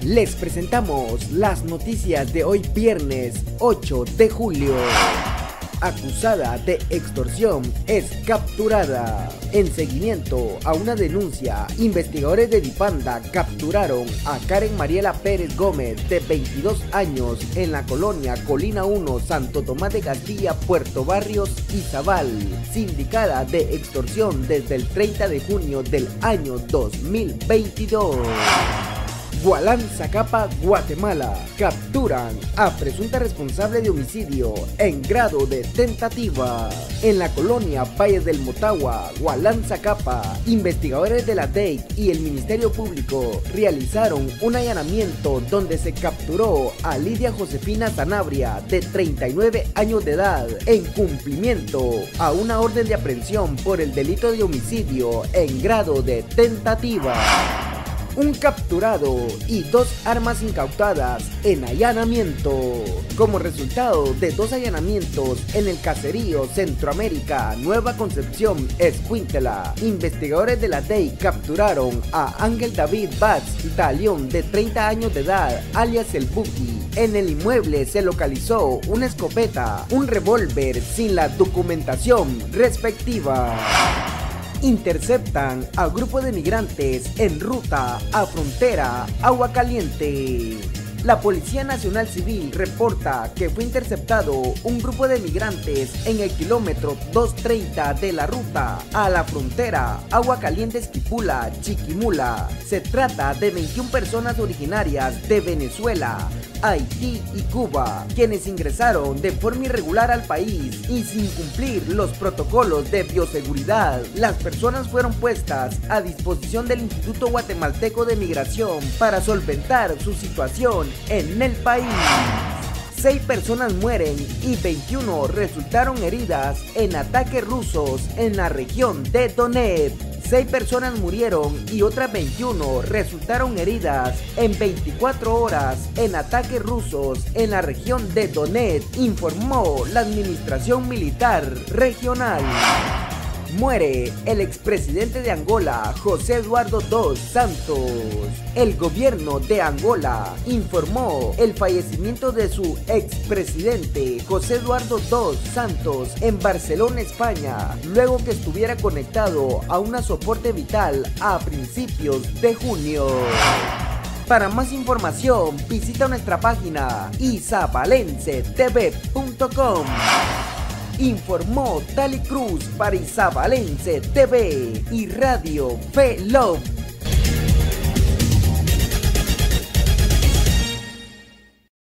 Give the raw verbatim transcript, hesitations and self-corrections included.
Les presentamos las noticias de hoy viernes ocho de julio. Acusada de extorsión es capturada. En seguimiento a una denuncia, investigadores de Dipanda capturaron a Karen Mariela Pérez Gómez, de veintidós años, en la colonia Colina uno, Santo Tomás de Castilla, Puerto Barrios, Izabal, sindicada de extorsión desde el treinta de junio del año dos mil veintidós. Gualán-Zacapa, Guatemala. Capturan a presunta responsable de homicidio en grado de tentativa. En la colonia Valle del Motagua, Gualán-Zacapa, investigadores de la D E I C y el Ministerio Público realizaron un allanamiento donde se capturó a Lidia Josefina Sanabria, de treinta y nueve años de edad, en cumplimiento a una orden de aprehensión por el delito de homicidio en grado de tentativa. Un capturado y dos armas incautadas en allanamiento. Como resultado de dos allanamientos en el caserío Centroamérica, Nueva Concepción, Escuintla, investigadores de la D E I C capturaron a Ángel David Batz Dalión, de treinta años de edad, alias El Buki. En el inmueble se localizó una escopeta, un revólver sin la documentación respectiva. Interceptan a grupo de migrantes en ruta a frontera Agua Caliente. La Policía Nacional Civil reporta que fue interceptado un grupo de migrantes en el kilómetro doscientos treinta de la ruta a la frontera Agua Caliente Esquipula, Chiquimula. Se trata de veintiuna personas originarias de Venezuela, Haití y Cuba, quienes ingresaron de forma irregular al país y sin cumplir los protocolos de bioseguridad. Las personas fueron puestas a disposición del Instituto Guatemalteco de Migración para solventar su situación en el país. Seis personas mueren y veintiuna resultaron heridas en ataques rusos en la región de Donetsk. Seis personas murieron y otras veintiuna resultaron heridas en veinticuatro horas en ataques rusos en la región de Donetsk, informó la Administración Militar Regional. Muere el expresidente de Angola, José Eduardo dos Santos. El gobierno de Angola informó el fallecimiento de su expresidente, José Eduardo dos Santos, en Barcelona, España, luego que estuviera conectado a un soporte vital a principios de junio. Para más información, visita nuestra página isabalense t v punto com. Informó Tali Cruz para Isabalense T V y Radio Fe Love.